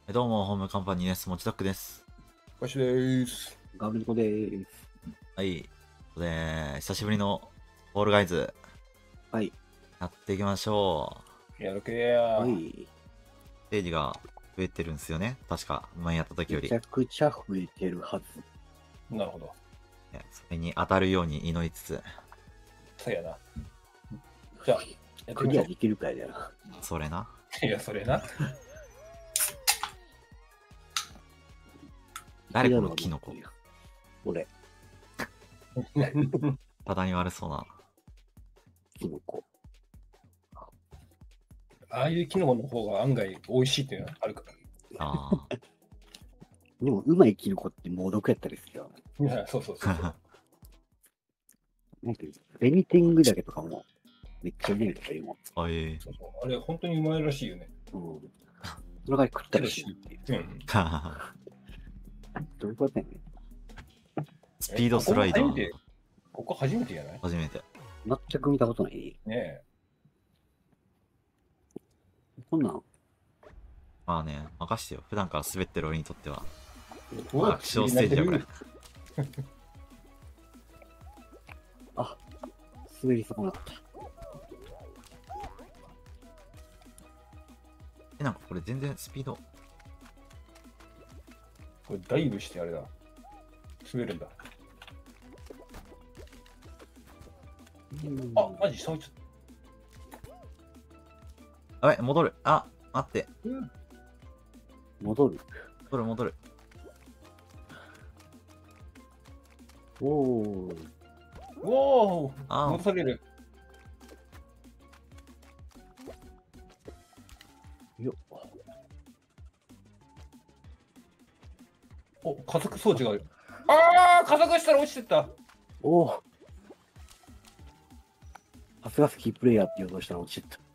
どうも、ホームカンパニーです。もちどっくです。 わしでーす。 ガブリコでーす。 はい。久しぶりのフォールガイズ、 はい。 やっていきましょう。 やるけやー。 はい。 ステージが増えてるんですよね。確か、前やった時より。 めちゃくちゃ増えてるはず。 なるほど。 それに当たるように祈りつつ、 そうやな。じゃあ、やってクみましょリアできるかいだな。 それな。 う。いや、それな。 誰このキノコ。 俺、 体に悪そうな。 キノコ。 ああいうキノコの方が案外美味しいっていうのはあるかあでも、うまいキノコって猛毒やったりするよ。 ら。いや、そうそうそう。 あ。 なんていうのベニテングダケとかも、めっちゃうまいとか言うもん。 あえそうそうあれ、本当にうまいらしいよね。 うん。それが食ったりしるっていう。 うん。 どういうことやねん。 スピードスライダー。 ここ初めてやない初めて。 全く見たことない。 ねこんなん、 まあね、任してよ。普段から滑ってる俺にとっては。 え。 アクションステージだこれ。 あ、滑り損なった。 なんかこれ全然スピード。 これダイブしてあれだ。滑るんだ。あ、マジ下落ちちゃっあれ、戻る。あ、待って。 た。うん。 戻る。 戻る。 おー。 おーあ戻される。 よっ。 お、加速装置がある。あー、加速したら落ちてった。 おー。さすがスキープレイヤーって言おうとしたら落ちてった。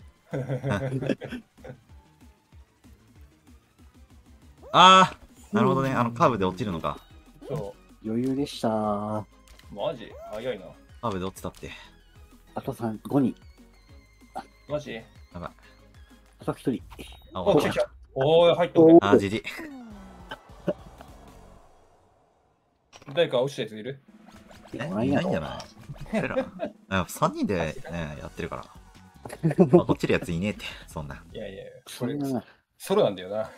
あー、なるほどね。カーブで落ちるのか。 そ余裕でしたー。 う。マジ早いな。 カーブで落ちたって。 あと5人。 マジやばい。 あと1人。 あ、 お、 落ちた。 来た来た。おーい、入ったね。 あー、じじ。 誰か落ちたやついるいいないんじゃない俺ら。3人でね、やってるから。まあ、落ちるやついねえって、そんな。 いやいやいや、 そんな、 ソロなんだよな。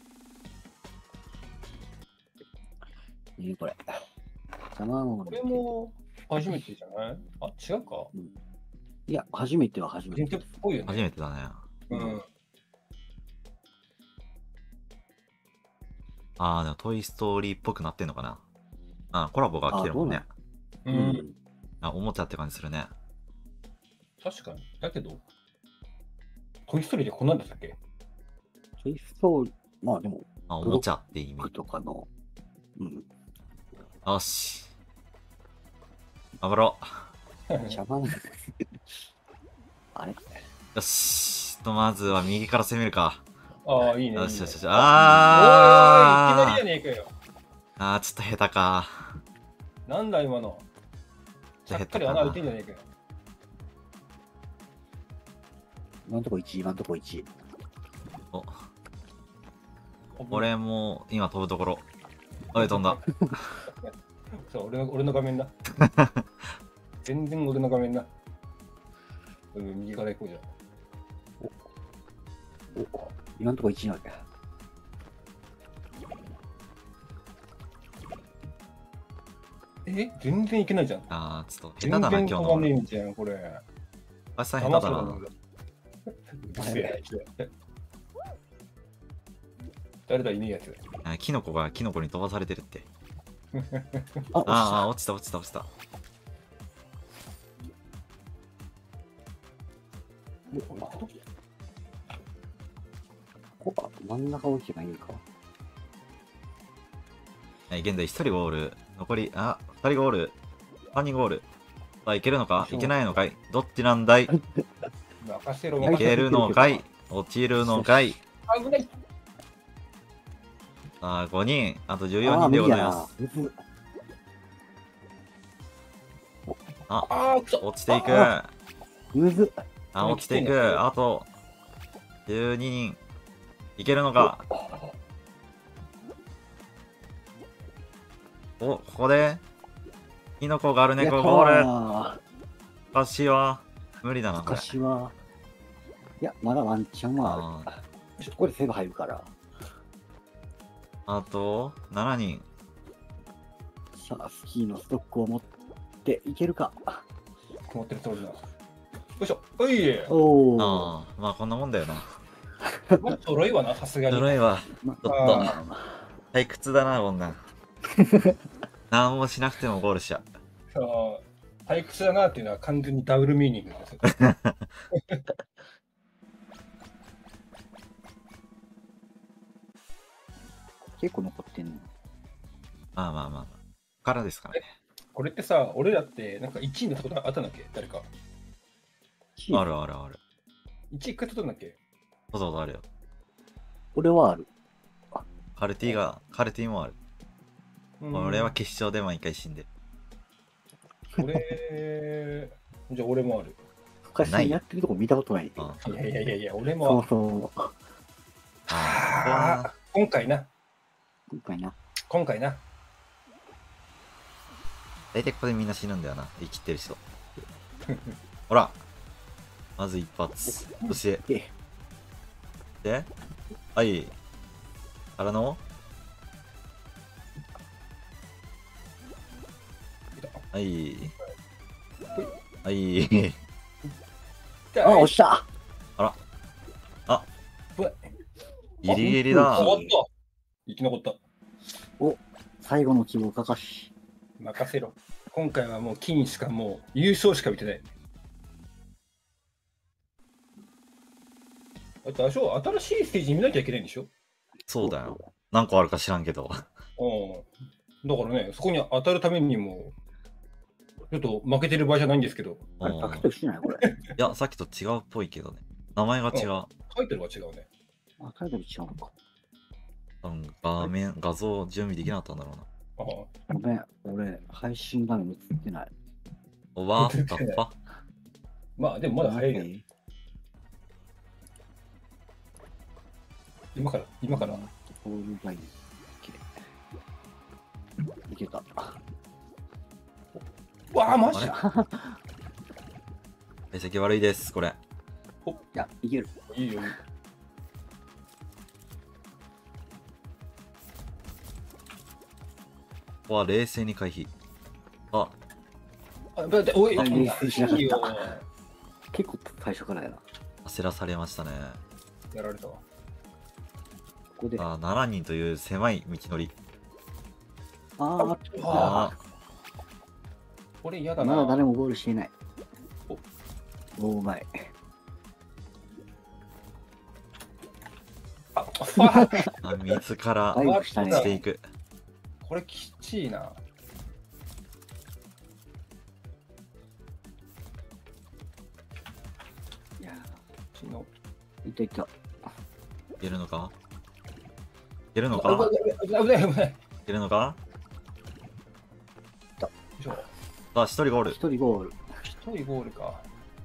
これ。卵これも初めてじゃないあ、違うか。 いや、初めては初め人て。 気っぽいよね。 初めてだね。 うん。 あー、でもトイストーリーっぽくなってんのかな。あ、コラボが来てるもんね。 う。 うんん。 あ、おもちゃって感じするね。 確かに。だけど、トイストーリーでこんなんだったっけトイストーリー、まあでも、 あ、おもちゃって意味僕。とかの、うん。 よし。頑張ろ邪魔な。あれう。よし。まずは右から攻めるか。 ああ、いいね。 よしよしよし。 おあー。 ーい、いきなりやねえかよ。 あー、ちょっと下手か。 なんだ今の。しゃっかり穴開いてんじゃねえかよ。 今んとこ1、今んとこ1。 お、俺も今飛ぶところ。おい、飛んだ。 そう、俺の画面だ。全然俺の画面だ。右から行こうじゃん。 お、今んとこ1なわけ。 全然いけないじゃん。 あー、ちょっと下手全だな、 然飛ばね今日の俺。 えんじゃん、これ。 あさん下手だな。 うっせえ誰だ、いねえやつ。 あキノコがキノコに飛ばされてるって。 あ、 あー、落ちた。 ここか。真ん中落ちてないんか。 現在1人ゴール。残り、2人ゴール。3人ゴール。さあ、いけるのかいけないのかいどっちなんだい任せろ、 い任せろ。 けるのかい落ちるのかい危ない。 さあ、5人。あと14人でございます。 ああ、くそ。 落ちていく。 むずっ。 落ちていく。あと、12人。いけるのかお、ここで、キノコガルネコやったゴール。 ー昔は、無理だな、これ。 昔は、いや、まだワンチャンはある。ここでセーブ入るから。 あと、7人。 さあ、スキーのストックを持っていけるか。 持ってる通りな。よいしょ。おい。 おお。 ああ、まあこんなもんだよな。 まあ、ちょろいわな、さすがに。 ちょろいわ。 まちょっとあ退屈だな、こんなん。何もしなくてもゴールしちゃう。 退屈だなっていうのは完全にダブルミーニングです。 結構残ってんの。 まあまあまあまあ。ここからですからね。 これってさ、俺らってなんか1位のとこあったんだっけ誰か。 あるあるある。 1位一回取ったんだっけそうそうあるよ。 俺はある。 カルティもある。俺は決勝で毎回死んでる。 俺、じゃあ俺もある。 昔やってるとこ見たことない。 あいやいやいやいや、俺そもうそう。 ああ今回な。 今回な。 今回な。 大体ここでみんな死ぬんだよな。生きてる人。ほら。まず一発。そして、で、はい。からのはい。はい。 あ、押したギリギリ終だ。 わった生き残った。 最後の希望かかし。 任せろ。今回はもう金しかもう優勝しか見てない。あと、新しいステージ見なきゃいけないんでしょそうだよ。何個あるか知らんけど。 うん。だからね、そこに当たるためにも、ちょっと負けてる場合じゃないんですけど、 あれ、パケットしてないこれ。 いや、さっきと違うっぽいけどね。名前が違う。 タイトルが違うね。 あ、タイトル違うのか。 画像準備できなかったんだろうな。 あごめん、俺、配信画面映ってない。 おばーカッパまあ、でもまだ早いね。今から。 ホールバイいけた。 わあ、マジあれ成績悪いです、これ。 いや、いける。 いいよ。 ここは冷静に回避。あ、 だって、おい、 あ冷静しなかったいいよ結構最初からやな。こ焦らされましたね。 やられたわ。 こで。 あ、7人という狭い道のり。 ああこれ嫌だー、 な。 まだ誰もゴールしていない。 おおうまい。 あ、ファーあ、自らバイクしたね。 していく。 これきちいな。 いや昨日ー、いったいった。 いけるのかいけるの危ないか危ない危ない危ない。 いけるのかよいしょさあ、1人ゴール。 一人ゴール。 一人ゴールか。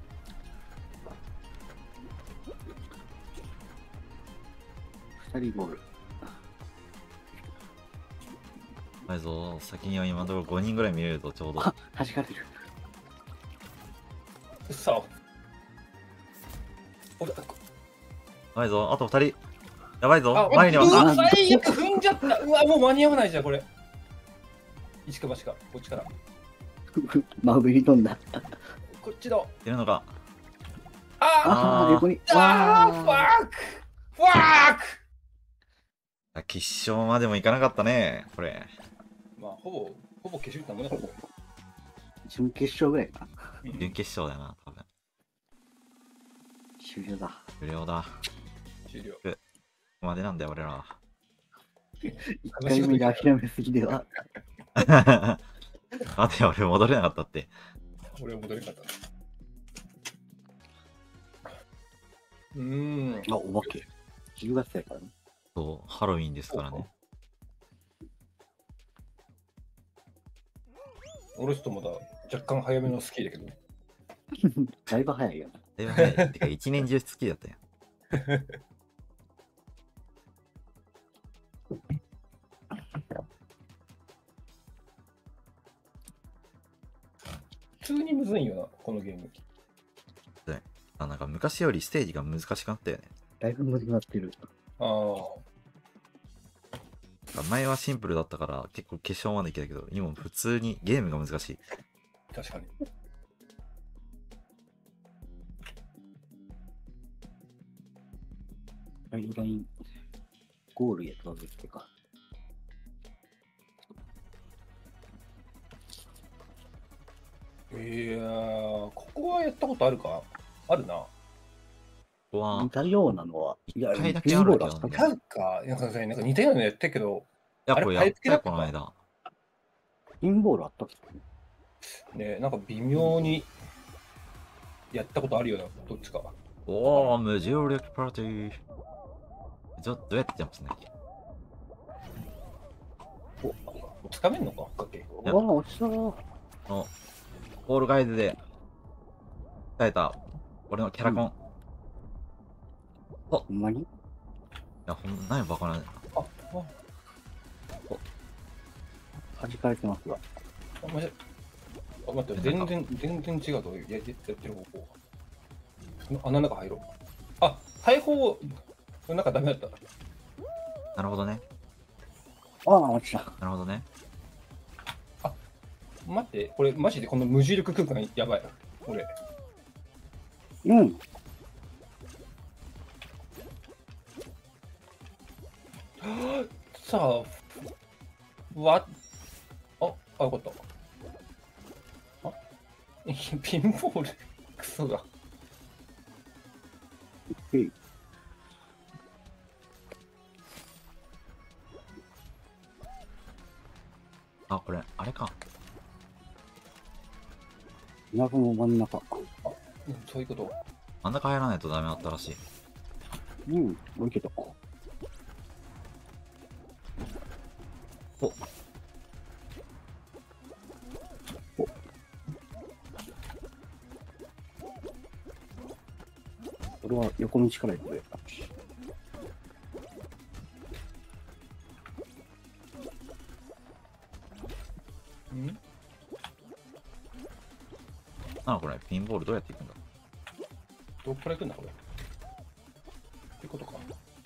二人ゴール。 はいぞ、先には今のところ5人ぐらい見れるとちょうど。 あ、弾かれる。 さあ。 はいぞ、あと2人。やばいぞ、 あ、 前には。 うわ、最悪踏んじゃった。うわ、もう間に合わないじゃん、これ。一か八か、こっちから。 真上に飛んだ。 こっちの。 いけるのかあああ、横に。 あー、ファわークファークあ決勝までもいかなかったね、これ。 まあ、ほぼ消し打ったもんね、これ。 準決勝ぐらいかな。 準決勝だよな、多分。 終了だ。 無料だ。 終了。 ここまでなんだよ、俺らは。 一回目で諦めすぎでは。 待てよ、俺戻れなかったって。 俺は戻れなかった。 あ、お化け。10月やからね。 そう、ハロウィンですからね。 俺ちょっとまだ若干早めのスキーだけど。 だいぶ早いよな。 だいぶ早い。てか、一年中好きだったよ。 にむずいよな、このゲーム。 なんか昔よりステージが難しくなったよね。 だいぶ難しくなってる。 ああ、 前はシンプルだったから結構決勝までいけたけど、今普通にゲームが難しい。 確かに。 ガイドライン、ゴールへとできてか。 いやー、ここはやったことあるか？あるな。 ここは似たようなのは、いや、 一回だけあるけどねピンボールあったっけなんか、なんか似たようなのやったけど、 いや、 あれこれやったよ、 パイプ系だったこの間。 ピンボールあったっけね、なんか微妙にやったことあるような、どっちか。 おー、無重力パーティー。どうやってやってますね。 つかめんのかだっけ？ うわ、落ちたな。 のオールガイドで鍛えた俺のキャラコン。 ほんまにいや、何やバカな。 あ、 弾かれてますわ。 マジあ、待って、全然違うとやってる方向。穴の中入ろう。あ、大砲の中ダメだった。 なるほどね。 ああ、落ちた。 なるほどね。 待って、これマジでこの無重力空間やばい。俺。 うん。 さあ、あ、よかった。あ、ピンボール、クソだ。 へい。 あ、これ、あれか。 田舎の真ん中。 そういうこと。 真ん中入らないとダメだったらしい。 うん、置いけた。 お俺は横道から行くで。 んこれ、ピンボールどうやっていくんだ？ どっから行くんだ、これ。ってことか。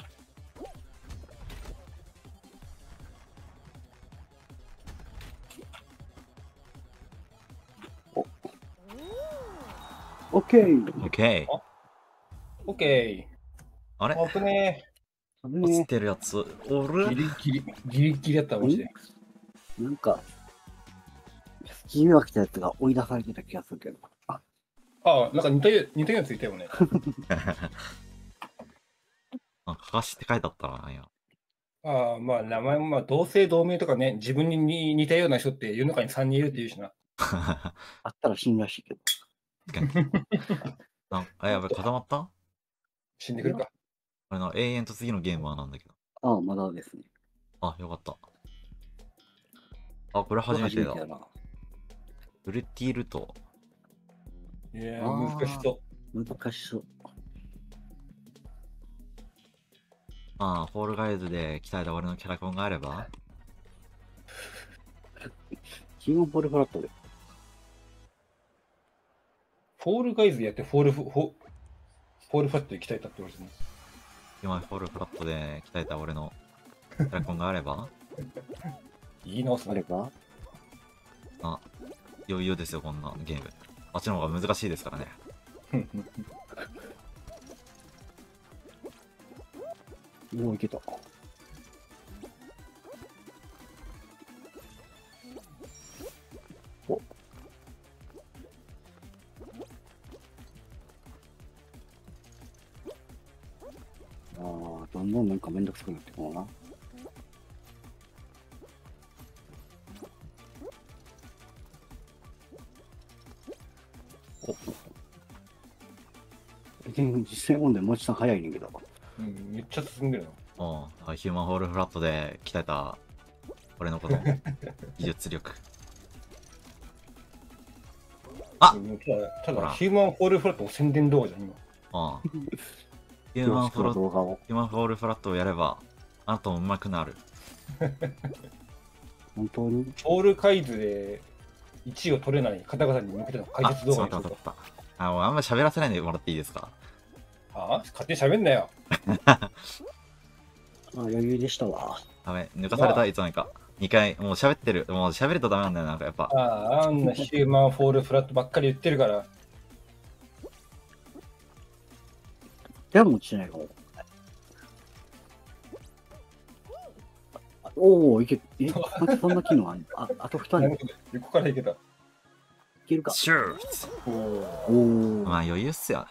オッケー。 オッケー。 オッケあれー。危ね落ちてるやつ、おえ。 るギリギリだった、マジで。 なんか、君が来たやつが追い出されてた気がするけど。 あ、なんか似たようなついたよね。 あ、かかしって書いてあったらなんや。 ああ、まあ、名前も、まあ、同姓同名とかね、自分に似たような人って世の中に3人いるって言うしな。 あったら死んだらしいけど。 やばい、固まった？ 死んでくるか。 これの永遠と次のゲームはなんだけど。 ああ、まだですね。 あ、よかった。あ、これ初めてだ。 だな。 ウルティルト。 いやー、難しそう。 難しそう。 まあ、フォールガイズで鍛えた俺のキャラコンがあれば。 ヒューマンポールフラットで。 フォールガイズやってフォールファットで鍛えたって言われても。 今、フォールフラットで鍛えた俺のキャラコンがあれば。 言い直すね。 あればあ、余裕ですよ、こんなゲーム。あっちの方が難しいですからね。 もういけた。おああ、どんどんなんかめんどくさくなってこうな。実際問題もうちょっと早いねんけど。 うん、めっちゃ進んでるな。 ヒューマンフォールフラットで鍛えた俺のこと技術力。あうんたほらだ、ヒューマンフォールフラットの宣伝動画じゃん、今。 ヒューマンフォール動画を。 ヒューマンフォールフラットをやればあなたも上手くなる。 本当にフォールカイズで 1位を取れない方々に向けての解あ、 説ちょっ動画にしようと待った待った。もうあんま喋らせないでもらっていいですか？ あ勝手に喋んなよ。 余裕でしたわ。 ダメ、抜かされた、いつの間にか。2回、もう喋ってる。もう喋るとダメなんだよ、なんかやっぱ。 あんなヒューマンフォールフラットばっかり言ってるから。 手も落ちないかも。おお、いけ、そんな機能あるあと2人。 横からいけた。 いけるか。 シューおおお。 まあ余裕っすよ。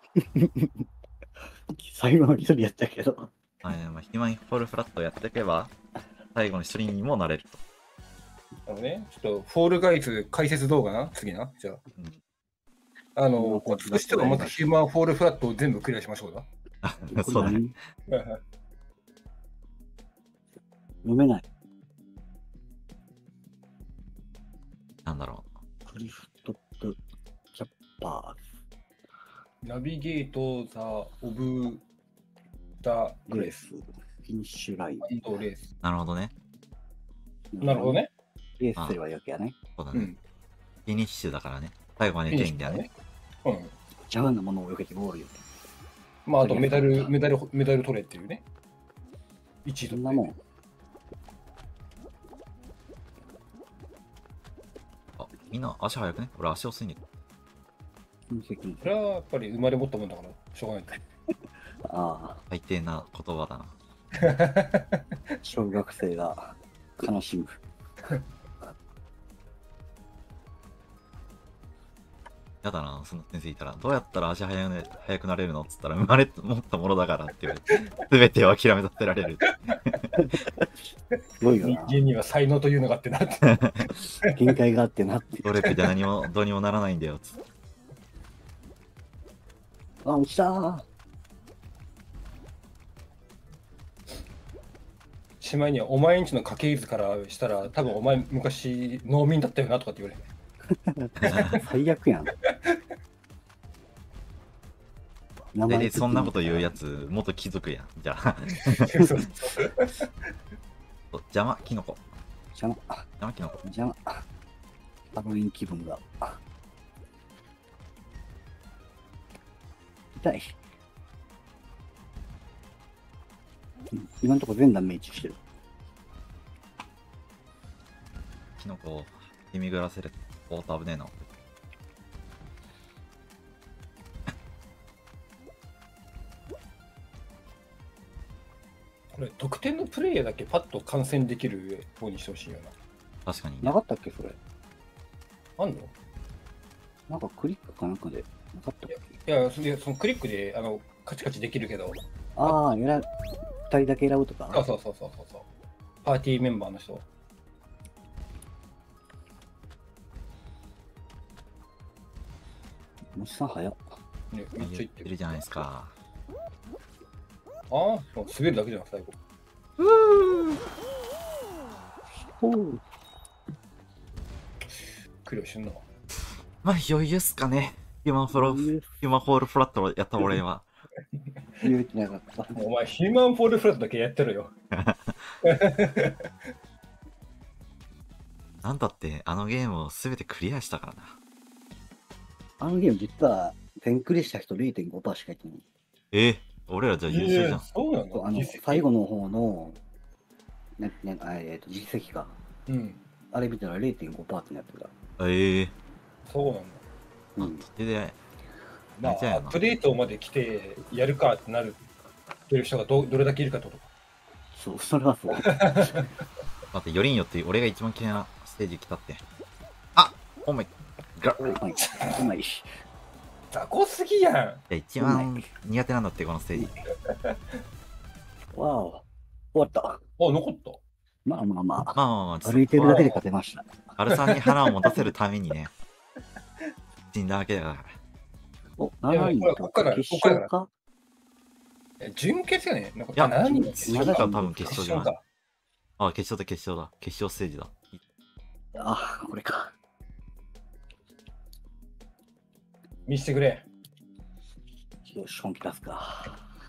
最後の1人やったけど。 まあ、ヒマンフォールフラットやっていけば、最後の1人にもなれると。 ね、ちょっとフォールガイズ解説動画な、次な。じゃあ。コツとしてはまたヒューマンフォールフラットを全部クリアしましょうだ。 そうだね。 飲めない。 なんだろクリフトップキャッパナビゲート・ザ・オブ・ザ・ー、グレス、フィニッシュライン。 レース。 う。なるほどね。 なるほどね。 レースすればいいわけやね。 そうだね。 うん。 フィニッシュだからね。最後までいけんだよね。 うん。 邪魔なものを避けてゴールよ。 まあ、あとメダル取れっていうね。1位とそんなもん。 あ、みんな足速くね？俺足遅いんだけど。 それはやっぱり生まれ持ったもんだから、しょうがない。 ああ、 最低な言葉だな。 小学生が悲しむ。 やだな、その先生いたら。どうやったら足速くなれるのっつったら、生まれ持ったものだからって言われて、すべてを諦めさせられる。 すごいよ人な。 間には才能というのがあってなって。 限界があってなって。 努力じゃ何もどうにもならないんだよ、つって。 あ、落ちたー。 しまいにはお前んちの家系図からしたら多分お前昔農民だったよなとかって言われる。 最悪やん。名で、そんなこと言うやつ、元貴族やん。じゃあ。邪魔、キノコ。 邪魔。 邪魔、キノコ。 邪魔。ハロウィン気分が。痛い。今のところ全ダメージしてる。 キノコをデミグラせる。おっと危ねえな。 これ得点のプレイヤーだけパッと観戦できる方にしてほしいよ確かに、 なかったっけそれ。 な。あんの？ なんかクリックかなんかでなかったっけ。 いや、そのクリックでカチカチできるけど。 ああ、2人だけ選ぶとか。 そう。パーティーメンバーの人。 もっさん早っ。 ね、めっちゃいってる。 言ってるじゃないですか。 ああ、滑るだけじゃん、最後。 ほう。 クリアしてんな。 まあ余裕っすかね。ヒューマンホールフラットやった俺は。 言うてなかった。 お前、ヒューマンフォールフラットだけやってるよ。 なんだってあのゲームを全てクリアしたからな。 あのゲーム実は全クリした人 0.5% しかいってない。 俺らじゃあ優秀じゃん。 そうなの？ 最後の方の、実績か。 うん。 あれ見たら 0.5% ってなってた。 そうなんだ。 うん。 で、 まあ、アップデートまで来てやるかってなるってる人がどれだけいるかってことか。 そう、それはそう。 待って、よりによって俺が一番嫌いなステージ来たって。あお前がうまい。 雑魚すぎやん。 いや、一番苦手なんだって、このステージ。 わお。終わった。 あ、残った。 まあ。 まあ、 歩いてるだけで勝てました。 アルさんに花を持たせるためにね、死んだわけだから。 お、7人と決勝か準決やね。なんかいや 7人まだ多分決勝じゃない。 か。 あ、決勝だ。決勝ステージだ。 あ、これか。 見せてくれ。 よし、本気出すか。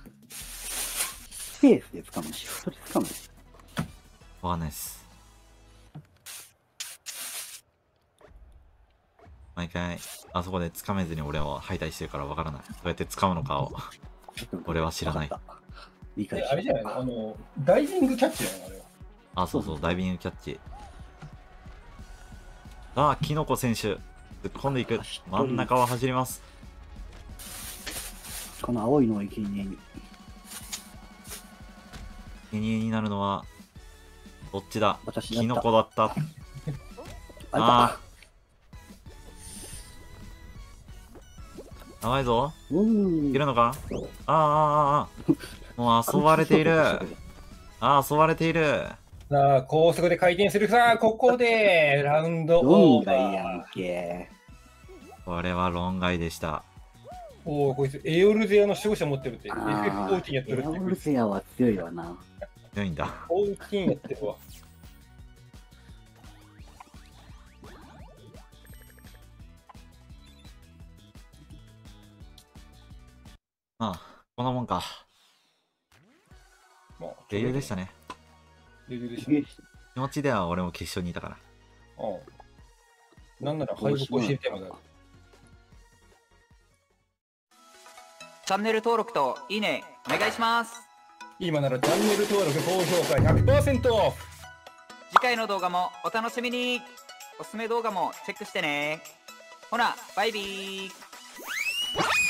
スペースで掴むし、シフトで掴む。 わかんないっす。 毎回、あそこで掴めずに俺は敗退してるからわからない。どうやって掴むのかを。俺は知らないわかった。理解しあれじゃないのダイビングキャッチじゃないのあれは。 あ、そうそう、ダイビングキャッチ。さあ、キノコ選手、突っ込んでいく。真ん中を走ります。 この青いのを生贄に。 生贄になるのは、どっちだ私だったキノコだった。 あ長いぞ。 うん。 いるのかもう遊ばれている。遊ばれている。 さあ、高速で回転する。さあ、ここでラウンド論オーバ外やんー。 け。 これは論外でした。 おお、こいつエオルゼアの守護者持ってるって。 あ FF14 やってるエオって。 ルセアは強いわな。 強いんだ。 14やってるわ。 まあ、こんなもんか。 まあ、 余裕でしたね。 余裕でしたね。 気持ちでは俺も決勝にいたから。 なんなら敗北を知りたいまである。 チャンネル登録といいねお願いします。 今ならチャンネル登録、高評価 100% オフ。 次回の動画もお楽しみに。おすすめ動画もチェックしてね。ほな、バイビー。